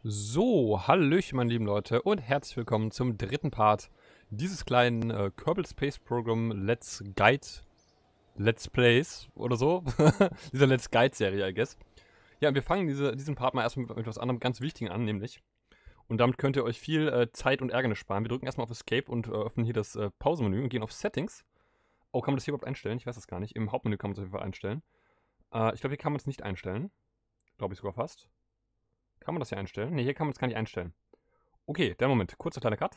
So, hallöchen meine lieben Leute und herzlich willkommen zum dritten Part dieses kleinen Kerbal Space Program Let's Plays oder so. Dieser Let's Guide Serie, I guess. Ja, und wir fangen diesen Part mal erstmal mit etwas anderem ganz Wichtigen an, nämlich. Und damit könnt ihr euch viel Zeit und Ärgernis sparen. Wir drücken erstmal auf Escape und öffnen hier das Pausenmenü und gehen auf Settings. Oh, kann man das hier überhaupt einstellen? Ich weiß das gar nicht. Im Hauptmenü kann man es auf jeden Fall einstellen. Ich glaube, hier kann man es nicht einstellen. Glaube ich sogar fast. Kann man das hier einstellen? Ne, hier kann man es gar nicht einstellen. Okay, der Moment. Kurzer kleiner Cut.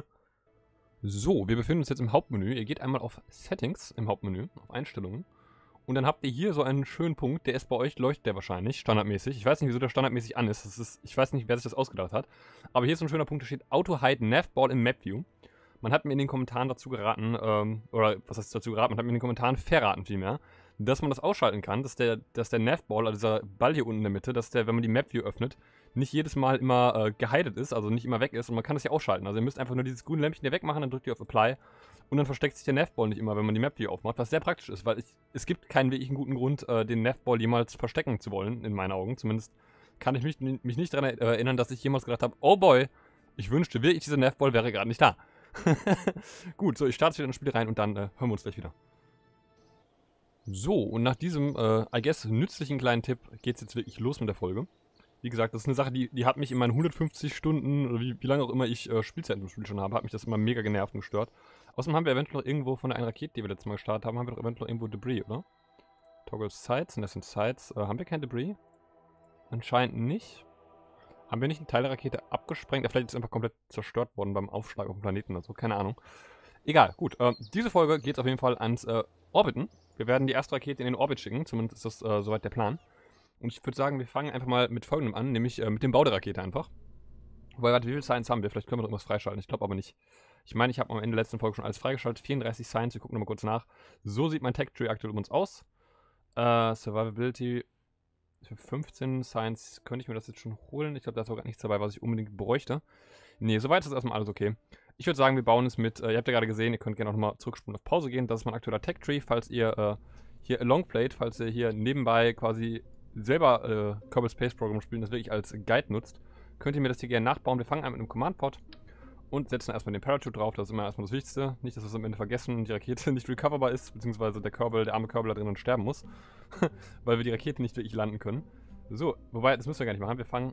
So, wir befinden uns jetzt im Hauptmenü. Ihr geht einmal auf Settings im Hauptmenü, auf Einstellungen. Und dann habt ihr hier so einen schönen Punkt, der ist bei euch, leuchtet der wahrscheinlich, standardmäßig. Ich weiß nicht, wieso der standardmäßig an ist. Ich weiß nicht, wer sich das ausgedacht hat. Aber hier ist so ein schöner Punkt, da steht Auto-Hide Navball im Map View. Man hat mir in den Kommentaren dazu geraten, oder was heißt dazu geraten, man hat mir in den Kommentaren verraten vielmehr, dass man das ausschalten kann, dass der Navball, also dieser Ball hier unten in der Mitte, dass der, wenn man die Map View öffnet, nicht jedes Mal immer gehidet ist, also nicht immer weg ist und man kann das hier ausschalten. Also ihr müsst einfach nur dieses grüne Lämpchen hier wegmachen, dann drückt ihr auf Apply und dann versteckt sich der Navball nicht immer, wenn man die Map View aufmacht, was sehr praktisch ist, weil es gibt keinen wirklichen guten Grund, den Navball jemals verstecken zu wollen, in meinen Augen. Zumindest kann ich mich nicht daran erinnern, dass ich jemals gedacht habe, oh boy, ich wünschte wirklich, dieser Navball wäre gerade nicht da. Gut, so, ich starte wieder ins Spiel rein und dann hören wir uns gleich wieder. So, und nach diesem, I guess, nützlichen kleinen Tipp geht's jetzt wirklich los mit der Folge. Wie gesagt, das ist eine Sache, die hat mich in meinen 150 Stunden, oder wie lange auch immer ich Spielzeit im Spiel schon habe, hat mich das immer mega genervt und gestört. Außerdem haben wir eventuell noch irgendwo von der einen Rakete, die wir letztes Mal gestartet haben, wir doch eventuell noch irgendwo Debris, oder? Toggle Sides, und das sind Sides. Haben wir kein Debris? Anscheinend nicht. Haben wir nicht einen Teil der Rakete abgesprengt? Ja, vielleicht ist es einfach komplett zerstört worden beim Aufschlag auf dem Planeten oder so, keine Ahnung. Egal, gut. Diese Folge geht auf jeden Fall ans Orbiten. Wir werden die erste Rakete in den Orbit schicken, zumindest ist das soweit der Plan. Und ich würde sagen, wir fangen einfach mal mit folgendem an, nämlich mit dem Bau der Rakete einfach. Wobei, warte, wie viel Science haben wir? Vielleicht können wir noch irgendwas freischalten. Ich glaube aber nicht. Ich meine, ich habe am Ende der letzten Folge schon alles freigeschaltet. 34 Science, wir gucken nochmal kurz nach. So sieht mein Tech Tree aktuell übrigens aus. Survivability für 15 Science könnte ich mir das jetzt schon holen. Ich glaube, da ist auch gar nichts dabei, was ich unbedingt bräuchte. Nee, soweit ist erstmal alles okay. Ich würde sagen, wir bauen es mit, ihr habt ja gerade gesehen, ihr könnt gerne auch nochmal zurückspulen auf Pause gehen. Das ist mein aktueller Tech Tree, falls ihr hier Longplayed, falls ihr hier nebenbei quasi selber Kerbal Space Program spielen, das wirklich als Guide nutzt, könnt ihr mir das hier gerne nachbauen. Wir fangen an mit einem Command-Pod und setzen erstmal den Parachute drauf. Das ist immer erstmal das Wichtigste. Nicht, dass wir es am Ende vergessen und die Rakete nicht recoverbar ist, beziehungsweise der arme Kerbal da drinnen sterben muss, weil wir die Rakete nicht wirklich landen können. So, wobei, das müssen wir gar nicht machen. Wir fangen,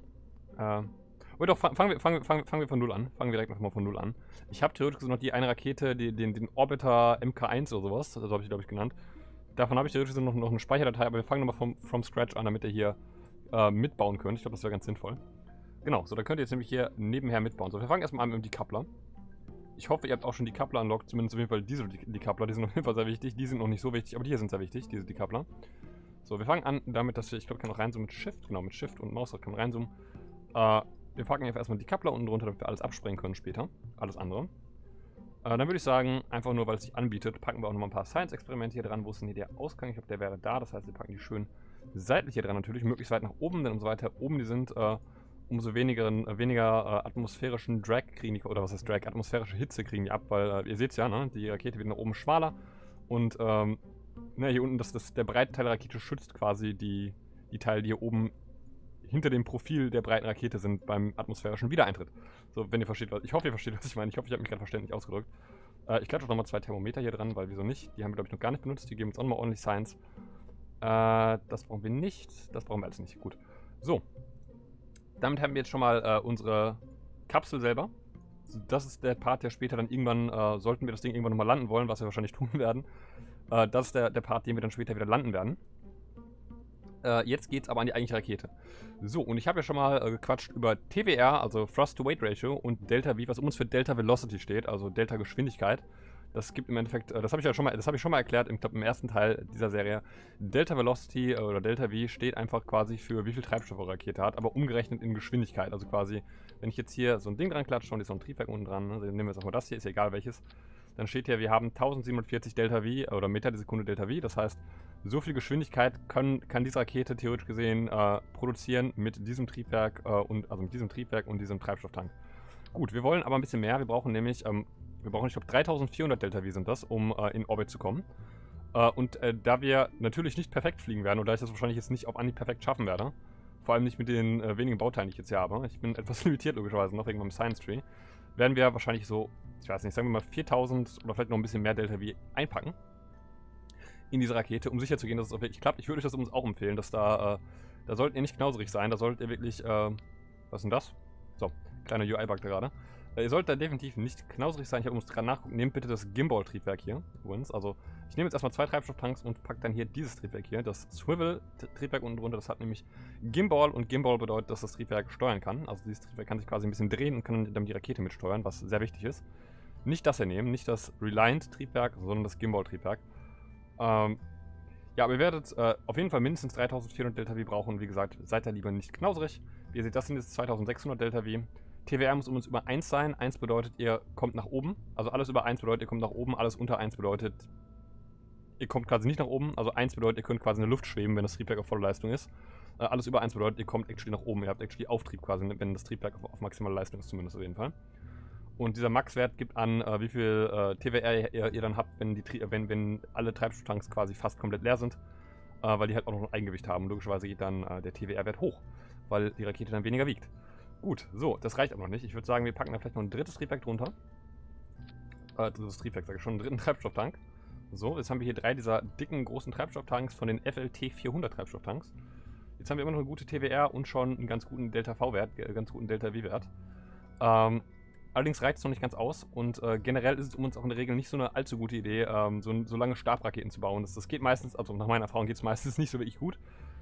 aber doch, fangen wir von Null an. Fangen wir direkt nochmal von Null an. Ich habe theoretisch noch die eine Rakete, den Orbiter MK1 oder sowas, so habe ich glaube ich genannt. Davon habe ich theoretisch noch eine Speicherdatei, aber wir fangen nochmal from Scratch an, damit ihr hier mitbauen könnt. Ich glaube, das wäre ganz sinnvoll. Genau, so, dann könnt ihr jetzt nämlich hier nebenher mitbauen. So, wir fangen erstmal an mit dem Decoupler. Ich hoffe, ihr habt auch schon die Decoupler unlocked, zumindest auf jeden Fall diese Decoupler, die sind auf jeden Fall sehr wichtig. Die sind noch nicht so wichtig, aber die hier sind sehr wichtig, diese Decoupler. So, wir fangen an damit, dass wir, ich glaube, ich kann auch reinzoomen mit Shift, genau, mit Shift und Maus kann man reinzoomen. Wir packen einfach erstmal die Decoupler unten drunter, damit wir alles absprengen können später. Alles andere. Dann würde ich sagen, einfach nur, weil es sich anbietet, packen wir auch nochmal ein paar Science-Experimente hier dran. Wo ist denn hier der Ausgang? Ich glaube, der wäre da. Das heißt, wir packen die schön seitlich hier dran natürlich, möglichst weit nach oben, denn umso weiter oben die sind, umso weniger atmosphärischen Drag kriegen die, oder was heißt Drag? Atmosphärische Hitze kriegen die ab, weil ihr seht es ja, ne? Die Rakete wird nach oben schmaler und ne, hier unten, der breite Teil der Rakete schützt quasi die Teile, die hier oben hinter dem Profil der breiten Rakete sind beim atmosphärischen Wiedereintritt. So, wenn ihr versteht, ich hoffe, ihr versteht, was ich meine. Ich hoffe, ich habe mich gerade verständlich ausgedrückt. Ich klatsche auch nochmal 2 Thermometer hier dran, weil wieso nicht? Die haben wir, glaube ich, noch gar nicht benutzt. Die geben uns auch nochmal ordentlich Science. Das brauchen wir nicht. Das brauchen wir alles nicht. Gut. So. Damit haben wir jetzt schon mal unsere Kapsel selber. Das ist der Part, der später dann irgendwann, sollten wir das Ding irgendwann nochmal landen wollen, was wir wahrscheinlich tun werden. Das ist der Part, den wir dann später wieder landen werden. Jetzt geht's aber an die eigentliche Rakete. So, und ich habe ja schon mal gequatscht über TWR, also Thrust-to-Weight-Ratio, und Delta V, was uns für Delta Velocity steht, also Delta Geschwindigkeit. Das gibt im Endeffekt, das habe ich schon mal erklärt, im ersten Teil dieser Serie. Delta Velocity oder Delta V steht einfach quasi für wie viel Treibstoff eure Rakete hat, aber umgerechnet in Geschwindigkeit. Also quasi, wenn ich jetzt hier so ein Ding dran klatsche und ist noch ein Triebwerk unten dran, also nehmen wir jetzt auch mal das hier, ist ja egal welches, dann steht hier, wir haben 1740 Delta V oder Meter die Sekunde Delta V. Das heißt, so viel Geschwindigkeit kann diese Rakete theoretisch gesehen produzieren mit diesem Triebwerk mit diesem Triebwerk und diesem Treibstofftank. Gut, wir wollen aber ein bisschen mehr. Wir brauchen nämlich, ich glaube 3400 Delta V sind das, um in Orbit zu kommen. Da wir natürlich nicht perfekt fliegen werden und da ich das wahrscheinlich jetzt nicht auf Anhieb perfekt schaffen werde, vor allem nicht mit den wenigen Bauteilen, die ich jetzt hier habe. Ich bin etwas limitiert logischerweise noch wegen meinem Science Tree. Werden wir wahrscheinlich so, ich weiß nicht, sagen wir mal 4000 oder vielleicht noch ein bisschen mehr Delta V einpacken in diese Rakete, um sicher zu gehen, dass es auch wirklich klappt. Ich würde euch das übrigens auch empfehlen, dass da solltet ihr nicht knauserig sein, da solltet ihr wirklich, was ist denn das? So, kleiner UI-Bug da gerade. Ihr solltet da definitiv nicht knauserig sein. Ich habe uns gerade nachgucken. Nehmt bitte das Gimbal-Triebwerk hier. Übrigens, also ich nehme jetzt erstmal 2 Treibstofftanks und packe dann hier dieses Triebwerk hier. Das Swivel-Triebwerk unten drunter, das hat nämlich Gimbal und Gimbal bedeutet, dass das Triebwerk steuern kann. Also dieses Triebwerk kann sich quasi ein bisschen drehen und kann dann die Rakete mitsteuern, was sehr wichtig ist. Nicht das hier nehmen, nicht das Reliant-Triebwerk, sondern das Gimbal-Triebwerk. Ja, aber ihr werdet auf jeden Fall mindestens 3400 Delta V brauchen. Wie gesagt, seid da lieber nicht knauserig. Wie ihr seht, das sind jetzt 2600 Delta V. TWR muss um uns über 1 sein. 1 bedeutet, ihr kommt nach oben. Also alles über 1 bedeutet, ihr kommt nach oben. Alles unter 1 bedeutet, ihr kommt quasi nicht nach oben. Also 1 bedeutet, ihr könnt quasi in der Luft schweben, wenn das Triebwerk auf volle Leistung ist. Alles über 1 bedeutet, ihr kommt actually nach oben. Ihr habt actually Auftrieb quasi, wenn das Triebwerk auf maximale Leistung ist, zumindest auf jeden Fall. Und dieser Max-Wert gibt an, wie viel TWR ihr dann habt, wenn alle Treibstofftanks quasi fast komplett leer sind. Weil die halt auch noch ein Eigengewicht haben. Logischerweise geht dann der TWR-Wert hoch, weil die Rakete dann weniger wiegt. Gut, so, das reicht aber noch nicht. Ich würde sagen, wir packen da vielleicht noch ein drittes Triebwerk drunter. Drittes Triebwerk, sage ich schon, einen dritten Treibstofftank. So, jetzt haben wir hier 3 dieser dicken, großen Treibstofftanks von den FLT 400 Treibstofftanks. Jetzt haben wir immer noch eine gute TWR und schon einen ganz guten Delta-V-Wert, ganz guten Delta-V-Wert. Allerdings reicht es noch nicht ganz aus und generell ist es uns auch in der Regel nicht so eine allzu gute Idee, so lange Stabraketen zu bauen. Das geht meistens, also nach meiner Erfahrung geht es meistens nicht so wirklich gut.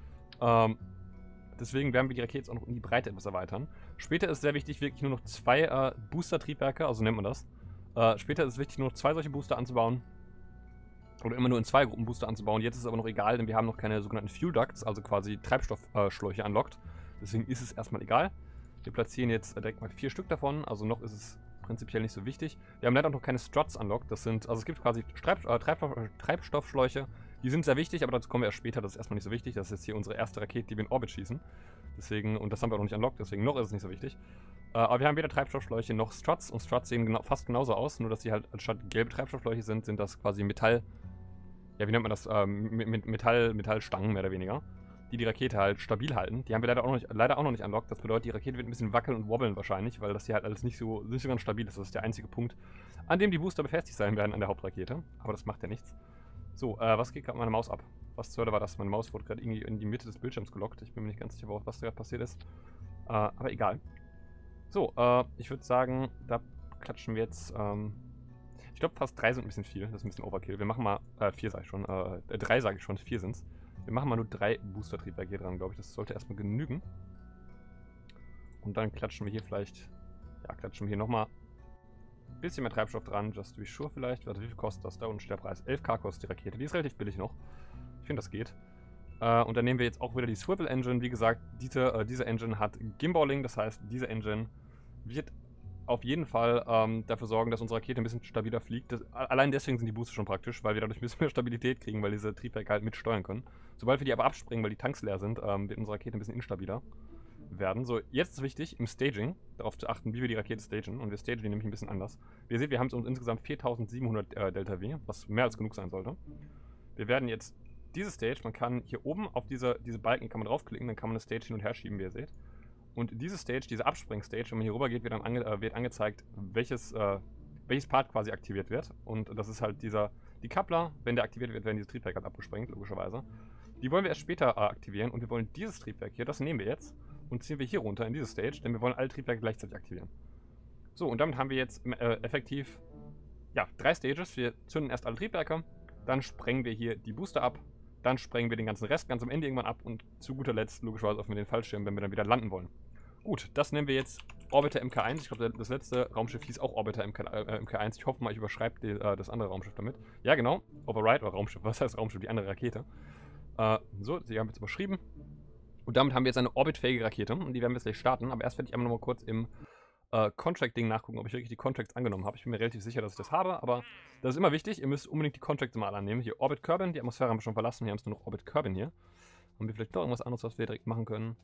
Deswegen werden wir die Rakete jetzt auch noch in die Breite etwas erweitern. Später ist es sehr wichtig, wirklich nur noch 2 Booster-Triebwerke, also nennt man das. Später ist es wichtig, nur noch 2 solche Booster anzubauen. Oder immer nur in 2 Gruppen Booster anzubauen. Jetzt ist es aber noch egal, denn wir haben noch keine sogenannten Fuel Ducts, also quasi Treibstoffschläuche unlocked. Deswegen ist es erstmal egal. Wir platzieren jetzt direkt mal 4 Stück davon, also noch ist es prinzipiell nicht so wichtig. Wir haben leider noch keine Struts unlocked, das sind, also es gibt quasi Treibstoffschläuche, die sind sehr wichtig, aber dazu kommen wir erst später, das ist erstmal nicht so wichtig. Das ist jetzt hier unsere erste Rakete, die wir in Orbit schießen. Deswegen, und das haben wir auch noch nicht unlocked, deswegen noch ist es nicht so wichtig. Aber wir haben weder Treibstoffschläuche noch Struts und Struts sehen fast genauso aus, nur dass sie halt anstatt gelbe Treibstoffschläuche sind das quasi Metall, ja wie nennt man das, Metallstangen mehr oder weniger, die Rakete halt stabil halten. Die haben wir leider auch noch nicht unlocked. Das bedeutet, die Rakete wird ein bisschen wackeln und wobbeln wahrscheinlich, weil das hier halt alles nicht so ganz stabil ist. Das ist der einzige Punkt, an dem die Booster befestigt sein werden an der Hauptrakete. Aber das macht ja nichts. So, was geht gerade meine Maus ab? Was zur Hölle war das? Meine Maus wurde gerade irgendwie in die Mitte des Bildschirms gelockt. Ich bin mir nicht ganz sicher, was da gerade passiert ist. Aber egal. So, ich würde sagen, da klatschen wir jetzt, ich glaube fast 3 sind ein bisschen viel. Das ist ein bisschen Overkill. Wir machen mal, 4 sage ich schon, 3 sage ich schon, 4 sind's. Wir machen mal nur 3 Booster-Triebwerke hier dran, glaube ich. Das sollte erstmal genügen. Und dann klatschen wir hier vielleicht, ja, klatschen wir hier nochmal ein bisschen mehr Treibstoff dran, just to be sure vielleicht. Warte, wie viel kostet das? Da unten steht der Preis. 11k kostet die Rakete. Die ist relativ billig noch. Ich finde, das geht. Und dann nehmen wir jetzt auch wieder die Swivel Engine. Wie gesagt, diese Engine hat Gimballing, das heißt, diese Engine wird auf jeden Fall dafür sorgen, dass unsere Rakete ein bisschen stabiler fliegt. Allein deswegen sind die Booster schon praktisch, weil wir dadurch ein bisschen mehr Stabilität kriegen, weil diese Triebwerke halt mitsteuern können. Sobald wir die aber abspringen, weil die Tanks leer sind, wird unsere Rakete ein bisschen instabiler werden. So, jetzt ist wichtig, im Staging darauf zu achten, wie wir die Rakete stagen. Und wir stagen die nämlich ein bisschen anders. Wie ihr seht, wir haben uns insgesamt 4700 Delta V, was mehr als genug sein sollte. Wir werden jetzt diese Stage, man kann hier oben auf diese Balken kann man draufklicken, dann kann man eine Stage hin und her schieben, wie ihr seht. Und diese Stage, diese Abspring-Stage, wenn man hier rüber geht, wird dann angezeigt, welches Part quasi aktiviert wird. Und das ist halt die Coupler, wenn der aktiviert wird, werden diese Triebwerke halt abgesprengt, logischerweise. Die wollen wir erst später aktivieren und wir wollen dieses Triebwerk hier, das nehmen wir jetzt und ziehen wir hier runter in diese Stage, denn wir wollen alle Triebwerke gleichzeitig aktivieren. So, und damit haben wir jetzt effektiv, ja, 3 Stages. Wir zünden erst alle Triebwerke, dann sprengen wir hier die Booster ab, dann sprengen wir den ganzen Rest ganz am Ende irgendwann ab und zu guter Letzt logischerweise öffnen wir den Fallschirm, wenn wir dann wieder landen wollen. Gut, das nennen wir jetzt Orbiter MK1. Ich glaube, das letzte Raumschiff hieß auch Orbiter MK1. Ich hoffe mal, ich überschreibe das andere Raumschiff damit. Ja, genau. Override oder Raumschiff. Was heißt Raumschiff? Die andere Rakete. So, die haben wir jetzt überschrieben. Und damit haben wir jetzt eine orbitfähige Rakete. Und die werden wir jetzt gleich starten. Aber erst werde ich einmal noch mal kurz im Contract-Ding nachgucken, ob ich wirklich die Contracts angenommen habe. Ich bin mir relativ sicher, dass ich das habe. Aber das ist immer wichtig. Ihr müsst unbedingt die Contracts mal annehmen. Hier Orbit Kerbin. Die Atmosphäre haben wir schon verlassen. Hier haben wir nur noch Orbit Kerbin hier. Haben wir vielleicht noch irgendwas anderes, was wir direkt machen können?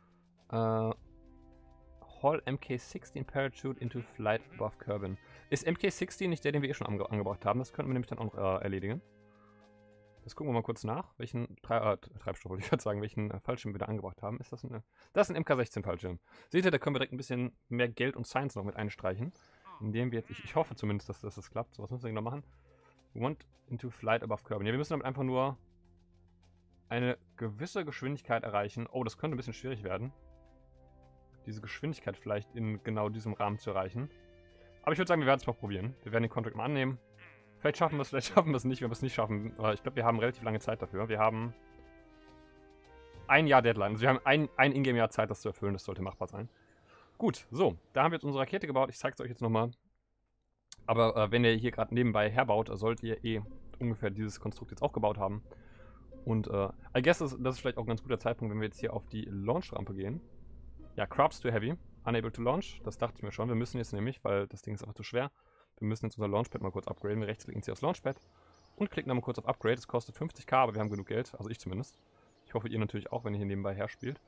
Haul MK16 Parachute into Flight above Kerbin. Ist MK16 nicht der, den wir eh schon angebracht haben? Das könnten wir nämlich dann auch noch erledigen. Jetzt gucken wir mal kurz nach, welchen Treibstoff, wollte ich gerade sagen, welchen Fallschirm wir da angebracht haben. Ist das ein... Das ist ein MK16-Fallschirm. Seht ihr, da können wir direkt ein bisschen mehr Geld und Science noch mit einstreichen. Indem wir jetzt, ich hoffe zumindest, dass das klappt. So, was müssen wir genau machen? We want into flight above Kerbin. Ja, wir müssen damit einfach nur eine gewisse Geschwindigkeit erreichen. Oh, das könnte ein bisschen schwierig werden. Diese Geschwindigkeit vielleicht in genau diesem Rahmen zu erreichen. Aber ich würde sagen, wir werden es mal probieren. Wir werden den Contract mal annehmen. Vielleicht schaffen wir es, vielleicht schaffen wir es nicht. Wenn wir es nicht schaffen, ich glaube, wir haben relativ lange Zeit dafür. Wir haben ein Jahr Deadline. Also wir haben ein Ingame-Jahr Zeit, das zu erfüllen. Das sollte machbar sein. Gut, so. Da haben wir jetzt unsere Rakete gebaut. Ich zeige es euch jetzt nochmal. Aber wenn ihr hier gerade nebenbei herbaut, solltet ihr eh ungefähr dieses Konstrukt jetzt auch gebaut haben. Und I guess, das ist vielleicht auch ein ganz guter Zeitpunkt, wenn wir jetzt hier auf die Launch-Rampe gehen. Ja, Crabs too heavy. Unable to launch. Das dachte ich mir schon. Wir müssen jetzt nämlich, weil das Ding ist einfach zu schwer. Wir müssen jetzt unser Launchpad mal kurz upgraden. Wir rechtsklicken jetzt hier aufs Launchpad und klicken dann mal kurz auf Upgrade. Es kostet 50.000, aber wir haben genug Geld. Also ich zumindest. Ich hoffe, ihr natürlich auch, wenn ihr hier nebenbei her spielt.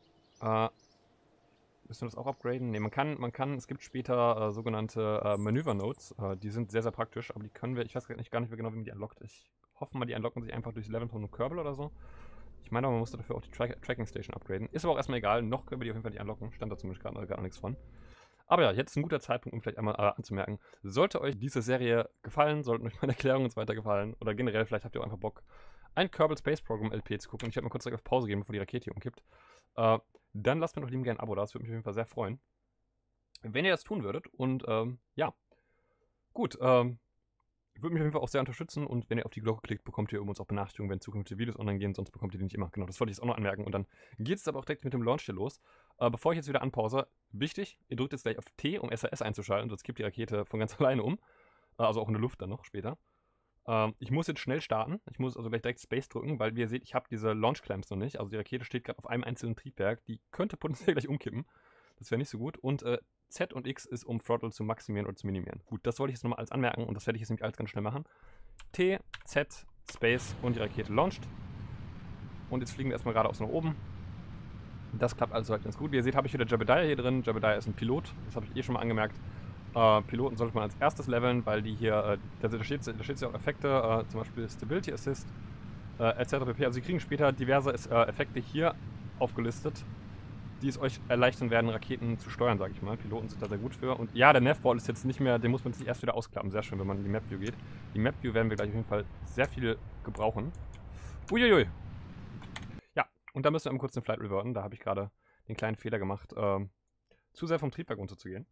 Müssen wir das auch upgraden? Ne, man kann, es gibt später sogenannte Manöver-Nodes. Die sind sehr, sehr praktisch, aber die können wir, ich weiß gar nicht mehr genau, wie man die unlockt. Ich hoffe mal, die unlocken sich einfach durchs Leveln von einem Kerbal oder so. Ich meine aber, man musste dafür auch die Tracking Station upgraden. Ist aber auch erstmal egal, noch können wir die auf jeden Fall nicht unlocken. Stand da zumindest gar nichts von. Aber ja, jetzt ist ein guter Zeitpunkt, um vielleicht einmal anzumerken. Sollte euch diese Serie gefallen, sollten euch meine Erklärungen und so weiter gefallen, oder generell, vielleicht habt ihr auch einfach Bock, ein Kerbal Space Program LP zu gucken. Ich werde mal kurz auf Pause geben, bevor die Rakete hier umkippt. Dann lasst mir doch lieben gerne ein Abo da, das würde mich auf jeden Fall sehr freuen. Wenn ihr das tun würdet. Und ja, gut, würde mich auf jeden Fall auch sehr unterstützen, und wenn ihr auf die Glocke klickt, bekommt ihr übrigens auch Benachrichtigungen, wenn zukünftige Videos online gehen, sonst bekommt ihr die nicht immer. Genau, das wollte ich jetzt auch noch anmerken, und dann geht es aber auch direkt mit dem Launch hier los. Bevor ich jetzt wieder anpause, wichtig, ihr drückt jetzt gleich auf T, um SAS einzuschalten, sonst kippt die Rakete von ganz alleine um. Also auch in der Luft dann noch später. Ich muss jetzt schnell starten, ich muss also gleich direkt Space drücken, weil wie ihr seht, ich habe diese Launch Clamps noch nicht. Also die Rakete steht gerade auf einem einzelnen Triebwerk, die könnte potenziell gleich umkippen. Das wäre nicht so gut. Und Z und X ist, um Throttle zu maximieren oder zu minimieren. Gut, das wollte ich jetzt nochmal alles anmerken, und das werde ich jetzt nämlich alles ganz schnell machen. T, Z, Space, und die Rakete launcht. Und jetzt fliegen wir erstmal geradeaus nach oben. Das klappt also halt ganz gut. Wie ihr seht, habe ich wieder Jebediah hier drin. Jebediah ist ein Pilot, das habe ich eh schon mal angemerkt. Piloten sollte man als erstes leveln, weil die hier, da steht ja auch Effekte, zum Beispiel Stability Assist, etc. pp. Also sie kriegen später diverse Effekte hier aufgelistet, die es euch erleichtern werden, Raketen zu steuern, sage ich mal. Piloten sind da sehr gut für. Und ja, der Navball ist jetzt nicht mehr, den muss man sich erst wieder ausklappen. Sehr schön, wenn man in die Map View geht. Die Map View werden wir gleich auf jeden Fall sehr viel gebrauchen. Uiuiui. Ja, und da müssen wir eben kurz den Flight reverten. Da habe ich gerade den kleinen Fehler gemacht, zu sehr vom Triebwerk runterzugehen.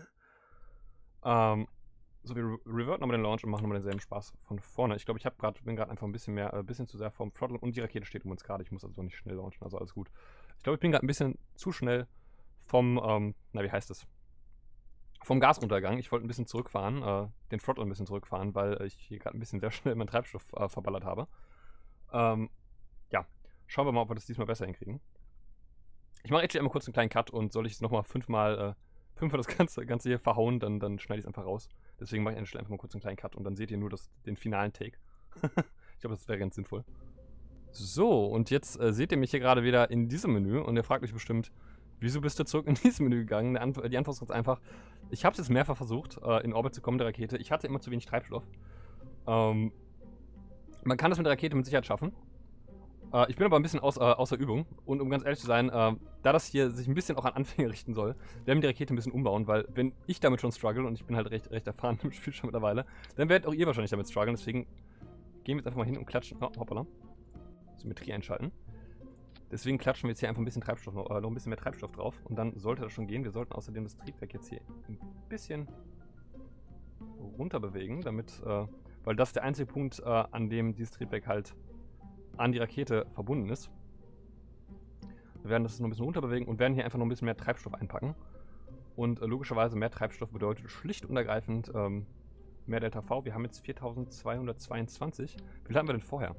So, wir reverten nochmal den Launch und machen nochmal denselben Spaß von vorne. Ich glaube, bin gerade einfach ein bisschen zu sehr vom Throttle, und die Rakete steht um uns gerade. Ich muss also nicht schnell launchen, also alles gut. Ich glaube, ich bin gerade ein bisschen zu schnell vom, wie heißt es? Vom Gas runtergegangen. Ich wollte ein bisschen zurückfahren, den Throttle ein bisschen zurückfahren, weil ich hier gerade ein bisschen sehr schnell meinen Treibstoff verballert habe. Ja, schauen wir mal, ob wir das diesmal besser hinkriegen. Ich mache jetzt einmal kurz einen kleinen Cut, und soll ich es nochmal fünfmal das Ganze hier verhauen, dann schneide ich es einfach raus. Deswegen mache ich an der Stelle einfach mal kurz einen kleinen Cut, und dann seht ihr nur den finalen Take. Ich glaube, das wäre ganz sinnvoll. So, und jetzt seht ihr mich hier gerade wieder in diesem Menü, und ihr fragt euch bestimmt, wieso bist du zurück in dieses Menü gegangen? Die Antwort ist ganz einfach. Ich habe es jetzt mehrfach versucht, in Orbit zu kommen, der Rakete. Ich hatte immer zu wenig Treibstoff. Man kann das mit der Rakete mit Sicherheit schaffen. Ich bin aber ein bisschen außer Übung, und um ganz ehrlich zu sein, da das hier sich ein bisschen auch an Anfänger richten soll, werden wir die Rakete ein bisschen umbauen, weil wenn ich damit schon struggle, und ich bin halt recht erfahren im Spiel schon mittlerweile, dann werdet auch ihr wahrscheinlich damit strugglen. Deswegen gehen wir jetzt einfach mal hin und klatschen. Oh, hoppala. Symmetrie einschalten. Deswegen klatschen wir jetzt hier einfach ein bisschen Treibstoff, noch ein bisschen mehr Treibstoff drauf, und dann sollte das schon gehen. Wir sollten außerdem das Triebwerk jetzt hier ein bisschen runter bewegen, damit, weil das ist der einzige Punkt, an dem dieses Triebwerk halt an die Rakete verbunden ist. Wir werden das noch ein bisschen runter bewegen und werden hier einfach noch ein bisschen mehr Treibstoff einpacken. Und logischerweise mehr Treibstoff bedeutet schlicht und ergreifend mehr Delta V. Wir haben jetzt 4222. Wie viel hatten wir denn vorher?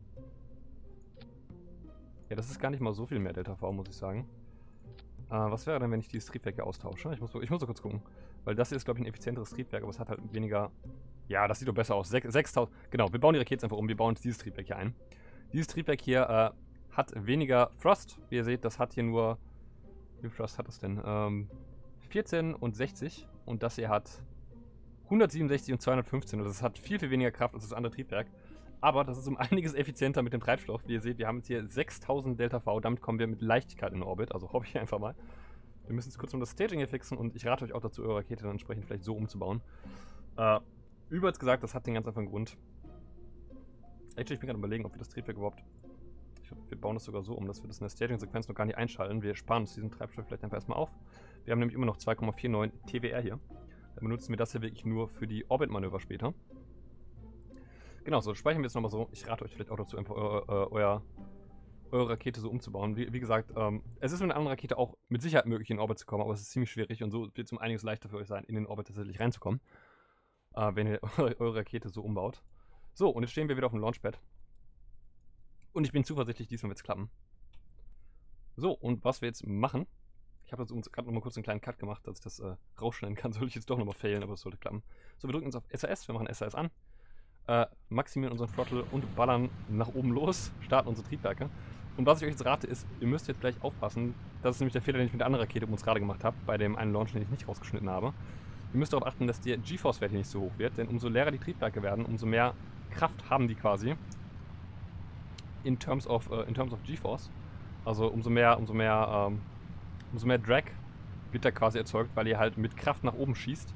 Ja, das ist gar nicht mal so viel mehr Delta V, muss ich sagen. Was wäre denn, wenn ich dieses Triebwerk hier austausche? Ich muss so kurz gucken. Weil das hier ist, glaube ich, ein effizienteres Triebwerk, aber es hat halt weniger... Ja, das sieht doch besser aus. 6000... Genau, wir bauen die Rakete einfach um. Wir bauen jetzt dieses Triebwerk hier ein. Dieses Triebwerk hier hat weniger Thrust. Wie ihr seht, das hat hier nur... Wie viel Thrust hat das denn? 14 und 60. Und das hier hat 167 und 215. Also das hat viel, viel weniger Kraft als das andere Triebwerk. Aber das ist um einiges effizienter mit dem Treibstoff. Wie ihr seht, wir haben jetzt hier 6000 Delta V. Damit kommen wir mit Leichtigkeit in den Orbit. Also hoffe ich einfach mal. Wir müssen jetzt kurz um das Staging hier fixen. Und ich rate euch auch dazu, eure Rakete dann entsprechend vielleicht so umzubauen. Übrigens gesagt, das hat den ganz einfachen Grund. Actually, ich bin gerade überlegen, ob wir das Triebwerk überhaupt... Ich glaube, wir bauen das sogar so um, dass wir das in der Staging-Sequenz noch gar nicht einschalten. Wir sparen uns diesen Treibstoff vielleicht einfach erstmal auf. Wir haben nämlich immer noch 2,49 TWR hier. Dann benutzen wir das hier wirklich nur für die Orbit-Manöver später. Genau, so speichern wir jetzt nochmal so. Ich rate euch vielleicht auch dazu, einfach eure Rakete so umzubauen. Wie gesagt, es ist mit einer anderen Rakete auch mit Sicherheit möglich, in den Orbit zu kommen, aber es ist ziemlich schwierig und so wird es um einiges leichter für euch sein, in den Orbit tatsächlich reinzukommen, wenn ihr eure Rakete so umbaut. So, und jetzt stehen wir wieder auf dem Launchpad. Und ich bin zuversichtlich, diesmal wird es klappen. So, und was wir jetzt machen, ich habe jetzt gerade nochmal kurz einen kleinen Cut gemacht, dass ich das rausschneiden kann, soll ich jetzt doch nochmal failen, aber es sollte klappen. So, wir drücken uns auf SAS, wir machen SAS an. Maximieren unseren Throttle und ballern nach oben los, starten unsere Triebwerke. Und was ich euch jetzt rate ist, ihr müsst jetzt gleich aufpassen, das ist nämlich der Fehler, den ich mit der anderen Rakete um uns gerade gemacht habe, bei dem einen Launch, den ich nicht rausgeschnitten habe. Ihr müsst darauf achten, dass der GeForce-Wert hier nicht so hoch wird, denn umso leerer die Triebwerke werden, umso mehr Kraft haben die quasi in terms of GeForce. Also umso mehr Drag wird da quasi erzeugt, weil ihr halt mit Kraft nach oben schießt.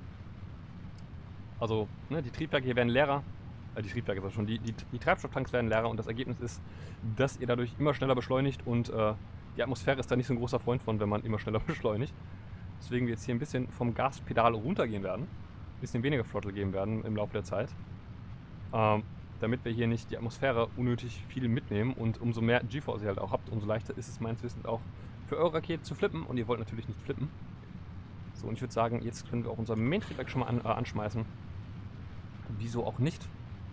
Also, ne, die Triebwerke hier werden leerer, die Treibstofftanks werden leerer und das Ergebnis ist, dass ihr dadurch immer schneller beschleunigt und die Atmosphäre ist da nicht so ein großer Freund von, wenn man immer schneller beschleunigt. Deswegen wir jetzt hier ein bisschen vom Gaspedal runtergehen werden, ein bisschen weniger Throttle geben werden im Laufe der Zeit, damit wir hier nicht die Atmosphäre unnötig viel mitnehmen und umso mehr GeForce ihr halt auch habt, umso leichter ist es meines Wissens auch für eure Rakete zu flippen und ihr wollt natürlich nicht flippen. So, und ich würde sagen, jetzt können wir auch unser Main-Triebwerk schon mal anschmeißen. Wieso auch nicht?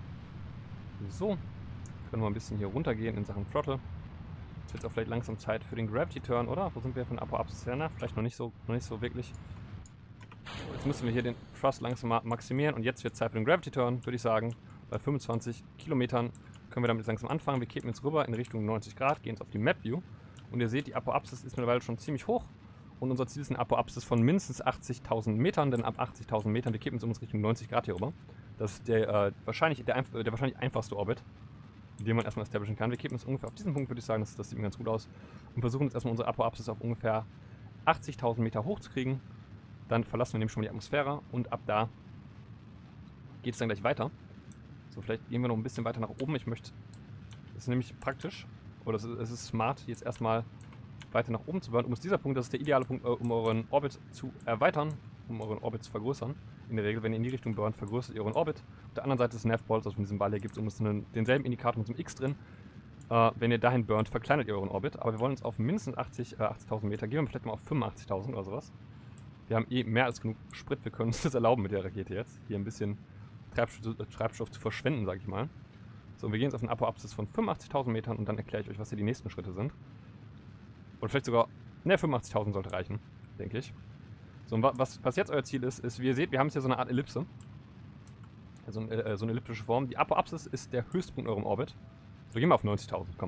So, können wir ein bisschen hier runtergehen in Sachen Throttle. Jetzt wird es auch vielleicht langsam Zeit für den Gravity Turn, oder? Wo sind wir von Apoapsis her? Na, vielleicht noch nicht so wirklich. Jetzt müssen wir hier den Thrust langsam mal maximieren und jetzt wird Zeit für den Gravity Turn, würde ich sagen. Bei 25 Kilometern können wir damit langsam anfangen. Wir kippen jetzt rüber in Richtung 90 Grad, gehen jetzt auf die Map View. Und ihr seht, die Apoapsis ist mittlerweile schon ziemlich hoch. Und unser Ziel ist eine Apoapsis von mindestens 80.000 Metern, denn ab 80.000 Metern, wir kippen jetzt um uns Richtung 90 Grad hier rüber. Das ist der wahrscheinlich einfachste Orbit, den man erstmal establishen kann. Wir kippen uns ungefähr auf diesen Punkt, würde ich sagen, das sieht mir ganz gut aus. Und versuchen jetzt erstmal unsere Apoapsis auf ungefähr 80.000 Meter hoch zu kriegen. Dann verlassen wir nämlich schon mal die Atmosphäre und ab da geht es dann gleich weiter. So, vielleicht gehen wir noch ein bisschen weiter nach oben. Das ist nämlich praktisch, oder es ist smart, jetzt erstmal weiter nach oben zu bauen. Um dieser Punkt, das ist der ideale Punkt, um euren Orbit zu erweitern, um euren Orbit zu vergrößern. In der Regel, wenn ihr in die Richtung burnt, vergrößert ihr euren Orbit. Auf der anderen Seite des Navballs, also von diesem Ball hier, gibt es denselben Indikator mit so einem X drin. Wenn ihr dahin burnt, verkleinert ihr euren Orbit. Aber wir wollen uns auf mindestens 80.000 Meter, gehen wir vielleicht mal auf 85.000 oder sowas. Wir haben eh mehr als genug Sprit, wir können uns das erlauben mit der Rakete jetzt. Hier ein bisschen Treibstoff zu verschwenden, sage ich mal. So, wir gehen jetzt auf einen Apoapsis von 85.000 Metern und dann erkläre ich euch, was hier die nächsten Schritte sind. Oder vielleicht sogar, ne, 85.000 sollte reichen, denke ich. So, und was jetzt euer Ziel ist, wie ihr seht, wir haben jetzt hier so eine Art Ellipse. Also so eine elliptische Form. Die Apoapsis ist der Höchstpunkt in eurem Orbit. So, gehen wir auf 90.000, komm.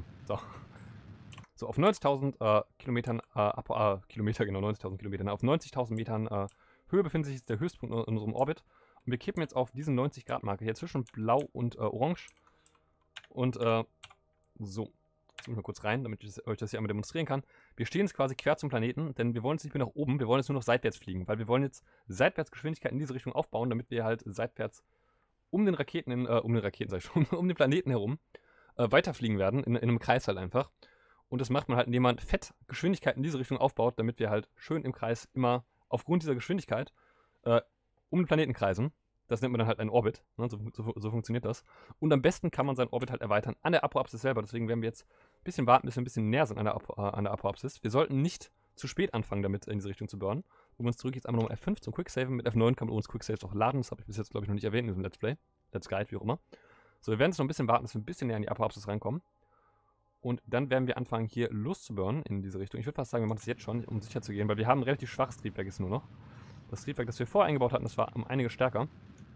So, auf 90.000 Kilometern, Kilometer, genau, 90.000 Kilometern. Auf 90.000 Metern Höhe befindet sich jetzt der Höchstpunkt in unserem Orbit. Und wir kippen jetzt auf diesen 90-Grad-Marker hier zwischen Blau und Orange. Und so. Jetzt muss ich mal kurz rein, damit ich euch das hier einmal demonstrieren kann. Wir stehen jetzt quasi quer zum Planeten, denn wir wollen jetzt nicht mehr nach oben, wir wollen jetzt nur noch seitwärts fliegen, weil wir wollen jetzt Seitwärtsgeschwindigkeit in diese Richtung aufbauen, damit wir halt seitwärts um den Planeten herum weiterfliegen werden, in einem Kreis halt einfach. Und das macht man halt, indem man Fettgeschwindigkeit in diese Richtung aufbaut, damit wir halt schön im Kreis immer aufgrund dieser Geschwindigkeit um den Planeten kreisen. Das nennt man dann halt einen Orbit. Ne? So funktioniert das. Und am besten kann man seinen Orbit halt erweitern an der Apoapsis selber. Deswegen werden wir jetzt ein bisschen warten, bis wir ein bisschen näher sind an der Apoapsis. Wir sollten nicht zu spät anfangen, damit in diese Richtung zu burnen. Um uns zurück jetzt einmal nochmal F5 zum Quicksaven. Mit F9 kann man uns Quicksaves auch laden. Das habe ich bis jetzt, glaube ich, noch nicht erwähnt in diesem Let's Play. Let's Guide, wie auch immer. So, wir werden jetzt noch ein bisschen warten, bis wir ein bisschen näher an die Apoapsis reinkommen. Und dann werden wir anfangen, hier loszuburnen in diese Richtung. Ich würde fast sagen, wir machen das jetzt schon, um sicher zu gehen, weil wir haben ein relativ schwaches Triebwerk jetzt nur noch. Das Triebwerk, das wir vorher eingebaut hatten, das war um einiges stärker.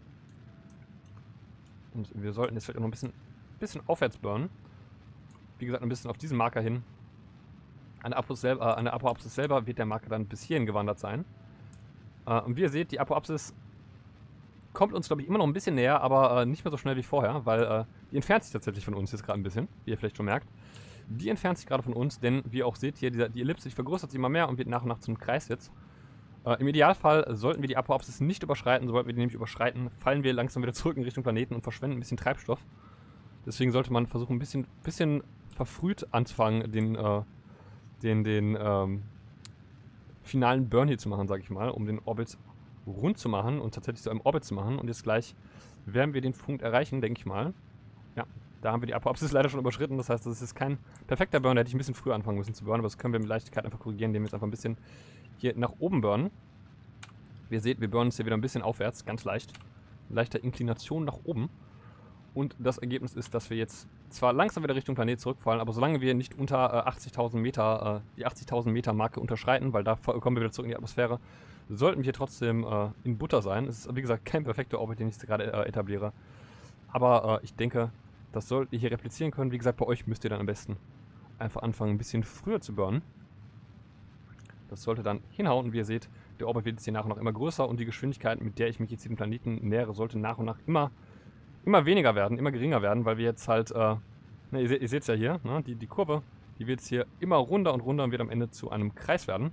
Und wir sollten jetzt vielleicht auch noch ein bisschen aufwärts burnen. Wie gesagt, ein bisschen auf diesen Marker hin. An der Apoapsis selber wird der Marker dann bis hierhin gewandert sein. Und wie ihr seht, die Apoapsis kommt uns, glaube ich, immer noch ein bisschen näher, aber nicht mehr so schnell wie vorher, weil Die entfernt sich tatsächlich von uns jetzt gerade ein bisschen, wie ihr vielleicht schon merkt. Die entfernt sich gerade von uns, denn wie ihr auch seht hier, die Ellipse, die vergrößert sich immer mehr und wird nach und nach zum Kreis jetzt. Im Idealfall sollten wir die Apoapsis nicht überschreiten. Sobald wir die nämlich überschreiten, fallen wir langsam wieder zurück in Richtung Planeten und verschwenden ein bisschen Treibstoff. Deswegen sollte man versuchen, ein bisschen verfrüht anzufangen, den finalen Burn hier zu machen, sage ich mal, um den Orbit rund zu machen und tatsächlich zu einem Orbit zu machen. Und jetzt gleich werden wir den Punkt erreichen, denke ich mal. Ja, da haben wir die Apoapsis leider schon überschritten. Das heißt, das ist kein perfekter Burn. Da hätte ich ein bisschen früher anfangen müssen zu burnen, aber das können wir mit Leichtigkeit einfach korrigieren, indem wir jetzt einfach ein bisschen hier nach oben burnen. Wie ihr seht, wir burnen es hier wieder ein bisschen aufwärts, ganz leicht. Leichter Inklination nach oben. Und das Ergebnis ist, dass wir jetzt zwar langsam wieder Richtung Planet zurückfallen, aber solange wir nicht unter 80.000 Meter, die 80.000 Meter Marke unterschreiten, weil da kommen wir wieder zurück in die Atmosphäre, sollten wir hier trotzdem in Butter sein. Es ist, wie gesagt, kein perfekter Orbit, den ich gerade etabliere. Aber ich denke, das solltet ihr hier replizieren können. Wie gesagt, bei euch müsst ihr dann am besten einfach anfangen, ein bisschen früher zu burnen. Das sollte dann hinhauen und wie ihr seht, der Orbit wird jetzt hier nach und nach immer größer und die Geschwindigkeit, mit der ich mich jetzt diesem Planeten nähere, sollte nach und nach immer weniger werden, immer geringer werden, weil wir jetzt halt, ihr seht es ja hier, ne, die Kurve, die wird jetzt hier immer runder und runder und wird am Ende zu einem Kreis werden.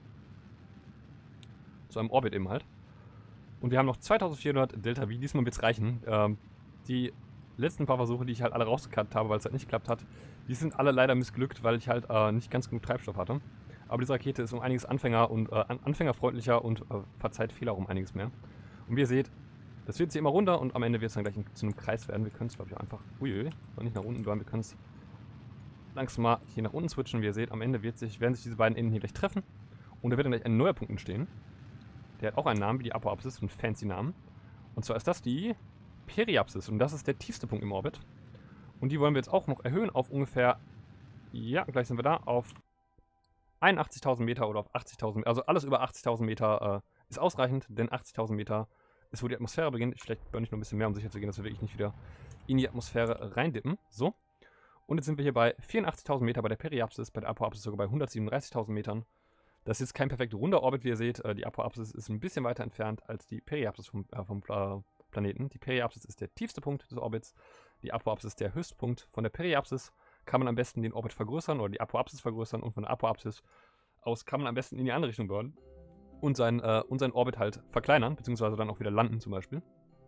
Zu einem Orbit eben halt. Und wir haben noch 2400 Delta V, diesmal wird es reichen. Die letzten paar Versuche, die ich halt alle rausgekattet habe, weil es halt nicht geklappt hat, die sind alle leider missglückt, weil ich halt nicht ganz genug Treibstoff hatte. Aber diese Rakete ist um einiges anfängerfreundlicher und verzeiht Fehler um einiges mehr. Und wie ihr seht, das wird jetzt hier immer runter und am Ende wird es dann gleich zu einem Kreis werden. Wir können es, glaube ich, auch einfach, soll nicht nach unten bleiben, wir können es langsam mal hier nach unten switchen. Wie ihr seht, am Ende werden sich diese beiden Enden hier gleich treffen und da wird dann gleich ein neuer Punkt entstehen. Der hat auch einen Namen wie die Apoapsis, einen fancy Namen. Und zwar ist das die Periapsis und das ist der tiefste Punkt im Orbit. Und die wollen wir jetzt auch noch erhöhen auf ungefähr, ja, gleich sind wir da, auf 81.000 Meter oder auf 80.000 Meter. Also alles über 80.000 Meter ist ausreichend, denn 80.000 Meter ist, wo die Atmosphäre beginnt. Vielleicht burn ich noch ein bisschen mehr, um sicher zu gehen, dass wir wirklich nicht wieder in die Atmosphäre reindippen. So. Und jetzt sind wir hier bei 84.000 Meter bei der Periapsis, bei der Apoapsis sogar bei 137.000 Metern. Das ist jetzt kein perfekt runder Orbit, wie ihr seht. Die Apoapsis ist ein bisschen weiter entfernt als die Periapsis vom Planeten. Die Periapsis ist der tiefste Punkt des Orbits. Die Apoapsis ist der Höchstpunkt. Von der Periapsis kann man am besten den Orbit vergrößern oder die Apoapsis vergrößern und von der Apoapsis aus kann man am besten in die andere Richtung burnen und seinen Orbit halt verkleinern, beziehungsweise dann auch wieder landen zum Beispiel.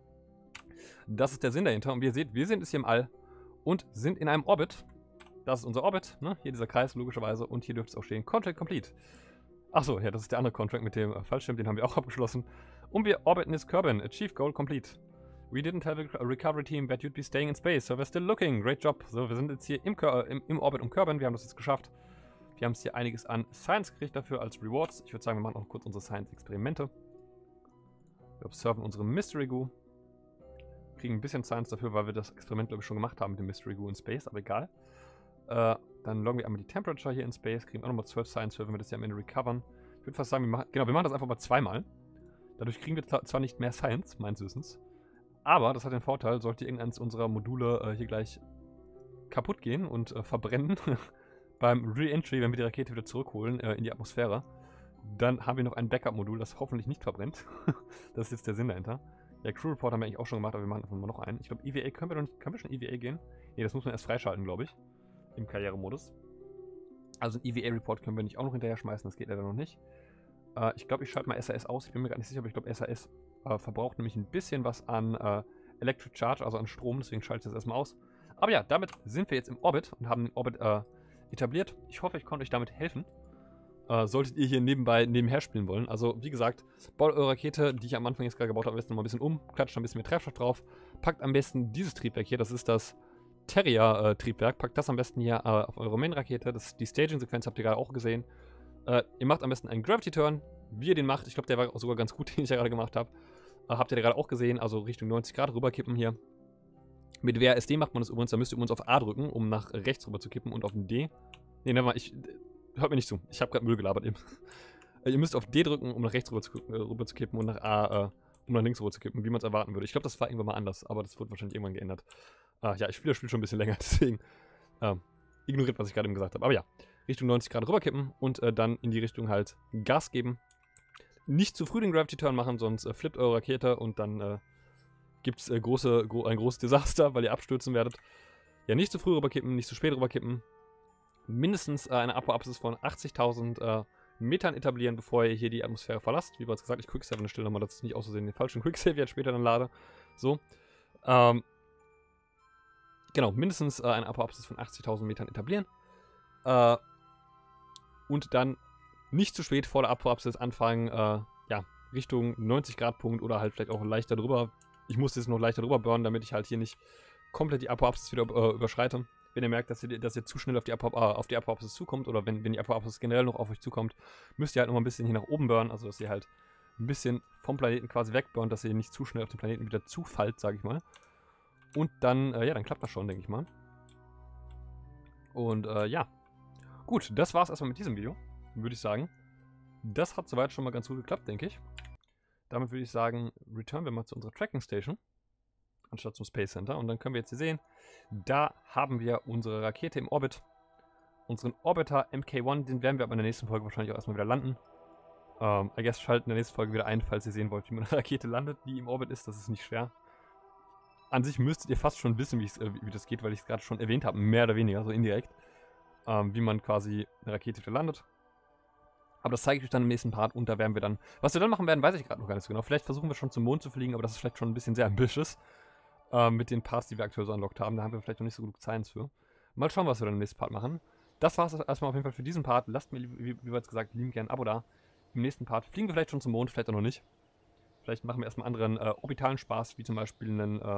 Das ist der Sinn dahinter und wie ihr seht, wir sind jetzt hier im All und sind in einem Orbit. Das ist unser Orbit, ne? Hier dieser Kreis logischerweise und hier dürfte es auch stehen, Contract Complete. Achso, ja, das ist der andere Contract mit dem Fallschirm, den haben wir auch abgeschlossen. Und wir orbiten this Kerbin, Achieve Goal Complete. We didn't have a recovery team, but you'd be staying in space, so we're still looking. Great job. So, wir sind jetzt hier im Orbit um Kerbin, wir haben das jetzt geschafft. Wir haben es hier einiges an Science gekriegt dafür als Rewards. Ich würde sagen, wir machen auch kurz unsere Science-Experimente. Wir observen unsere Mystery Goo. Kriegen ein bisschen Science dafür, weil wir das Experiment, glaube ich, schon gemacht haben mit dem Mystery Goo in Space, aber egal. Dann loggen wir einmal die Temperature hier in Space, kriegen auch nochmal 12 Science für, wenn wir das hier am Ende recovern. Ich würde fast sagen, wir machen das einfach mal zweimal. Dadurch kriegen wir zwar nicht mehr Science, meines Wissens, aber das hat den Vorteil, sollte irgendeines unserer Module hier gleich kaputt gehen und verbrennen, beim Re-Entry, wenn wir die Rakete wieder zurückholen in die Atmosphäre, dann haben wir noch ein Backup-Modul, das hoffentlich nicht verbrennt. Das ist jetzt der Sinn dahinter. Ja, Crew Report haben wir eigentlich auch schon gemacht, aber wir machen einfach mal noch einen. Ich glaube, EVA können wir noch nicht. Können wir schon EVA gehen? Ne, das muss man erst freischalten, glaube ich. Im Karrieremodus. Also ein EVA-Report können wir nicht auch noch hinterher schmeißen, das geht leider noch nicht. Ich glaube, ich schalte mal SAS aus. Ich bin mir gar nicht sicher, aber ich glaube, SAS verbraucht nämlich ein bisschen was an Electric Charge, also an Strom, deswegen schalte ich das erstmal aus. Aber ja, damit sind wir jetzt im Orbit und haben den Orbit etabliert. Ich hoffe, ich konnte euch damit helfen. Solltet ihr hier nebenher spielen wollen. Also, wie gesagt, baut eure Rakete, die ich am Anfang jetzt gerade gebaut habe, am besten noch mal ein bisschen um, klatscht ein bisschen mehr Treibstoff drauf, packt am besten dieses Triebwerk hier, das ist das Terrier-Triebwerk, packt das am besten hier auf eure Main-Rakete. Die Staging-Sequenz habt ihr gerade auch gesehen. Ihr macht am besten einen Gravity-Turn, wie ihr den macht. Ich glaube, der war sogar ganz gut, den ich ja gerade gemacht habe. Habt ihr gerade auch gesehen, also Richtung 90 Grad rüberkippen hier. Mit WASD macht man das übrigens, da müsst ihr übrigens auf A drücken, um nach rechts rüber zu kippen und auf D. Ne, never, hört mir nicht zu. Ich habe gerade Müll gelabert eben. Ihr müsst auf D drücken, um nach rechts rüber zu kippen und nach A, um nach links rüber zu kippen, wie man es erwarten würde. Ich glaube, das war irgendwann mal anders, aber das wird wahrscheinlich irgendwann geändert. Ja, ich spiele das Spiel schon ein bisschen länger, deswegen ignoriert, was ich gerade eben gesagt habe. Aber ja, Richtung 90 Grad rüberkippen und dann in die Richtung halt Gas geben. Nicht zu früh den Gravity Turn machen, sonst flippt eure Rakete und dann gibt es ein großes Desaster, weil ihr abstürzen werdet. ja, nicht zu früh rüberkippen, nicht zu spät rüberkippen. Mindestens eine Apo-Apsis von 80.000 Metern etablieren, bevor ihr hier die Atmosphäre verlasst. Wie bereits gesagt, ich quicksave an der Stelle nochmal, dass ich nicht aus Versehen den falschen Quicksave jetzt später dann lade. So. Genau, mindestens eine Apo-Apsis von 80.000 Metern etablieren. Und dann nicht zu spät vor der Apo-Apsis anfangen, ja, Richtung 90-Grad-Punkt oder halt vielleicht auch leichter drüber. Ich muss jetzt noch leichter drüber burnen, damit ich halt hier nicht komplett die Apo-Apsis wieder überschreite. Wenn ihr merkt, dass ihr zu schnell auf die Apo-Apsis zukommt oder wenn die Apo-Apsis generell noch auf euch zukommt, müsst ihr halt noch mal ein bisschen hier nach oben burnen, also dass ihr halt ein bisschen vom Planeten quasi wegburnt, dass ihr nicht zu schnell auf den Planeten wieder zufallt, sage ich mal. Und dann, ja, dann klappt das schon, denke ich mal. Und, ja. Gut, das war's erstmal mit diesem Video, würde ich sagen. Das hat soweit schon mal ganz gut geklappt, denke ich. Damit würde ich sagen, returnen wir mal zu unserer Tracking Station, anstatt zum Space Center. Und dann können wir jetzt hier sehen, da haben wir unsere Rakete im Orbit. Unseren Orbiter MK1, den werden wir aber in der nächsten Folge wahrscheinlich auch erstmal wieder landen. I guess schalten in der nächsten Folge wieder ein, falls ihr sehen wollt, wie man eine Rakete landet, die im Orbit ist. Das ist nicht schwer. An sich müsstet ihr fast schon wissen, wie das geht, weil ich es gerade schon erwähnt habe, mehr oder weniger, so indirekt. Wie man quasi eine Rakete wieder landet. Aber das zeige ich euch dann im nächsten Part und da werden wir dann... Was wir dann machen werden, weiß ich gerade noch gar nicht so genau. Vielleicht versuchen wir schon zum Mond zu fliegen, aber das ist vielleicht schon ein bisschen sehr ambitious. Mit den Parts, die wir aktuell so unlockt haben. Da haben wir vielleicht noch nicht so genug Science für. Mal schauen, was wir dann im nächsten Part machen. Das war es erstmal auf jeden Fall für diesen Part. Lasst mir, wie bereits gesagt, liebend gerne ein Abo da. Im nächsten Part fliegen wir vielleicht schon zum Mond, vielleicht auch noch nicht. Vielleicht machen wir erstmal anderen orbitalen Spaß, wie zum Beispiel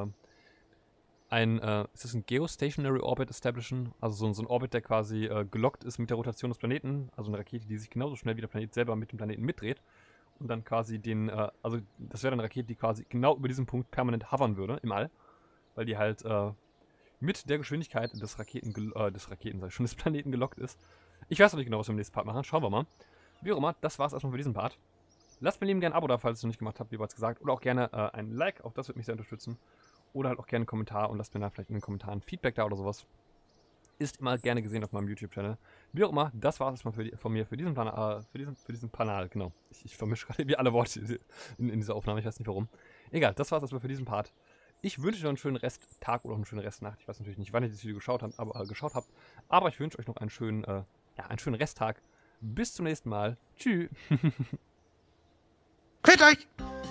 ist das ein Geostationary Orbit establishen? Also so ein Orbit, der quasi gelockt ist mit der Rotation des Planeten. Also eine Rakete, die sich genauso schnell wie der Planet selber mit dem Planeten mitdreht. Und dann quasi also das wäre dann eine Rakete, die quasi genau über diesem Punkt permanent hovern würde im All. Weil die halt mit der Geschwindigkeit des Planeten gelockt ist. Ich weiß noch nicht genau, was wir im nächsten Part machen. Schauen wir mal. Wie auch immer, das war's erstmal für diesen Part. Lasst mir lieben gerne ein Abo da, falls ihr es noch nicht gemacht habt, wie bereits gesagt. Oder auch gerne ein Like, auch das würde mich sehr unterstützen. Oder halt auch gerne einen Kommentar und lasst mir da vielleicht in den Kommentaren Feedback da oder sowas. Ist immer gerne gesehen auf meinem YouTube-Channel. Wie auch immer, das war es erstmal von mir für diesen Kanal, genau. Ich vermische gerade wie alle Worte in dieser Aufnahme, ich weiß nicht warum. Egal, das war es erstmal für diesen Part. Ich wünsche euch noch einen schönen Resttag oder auch eine schöne Restnacht. Ich weiß natürlich nicht, wann ihr das Video geschaut habt, aber ich wünsche euch noch einen schönen Resttag. Bis zum nächsten Mal. Tschüss. Quält euch!